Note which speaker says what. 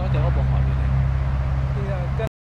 Speaker 1: เจ้าก็บอกขออยู่เลย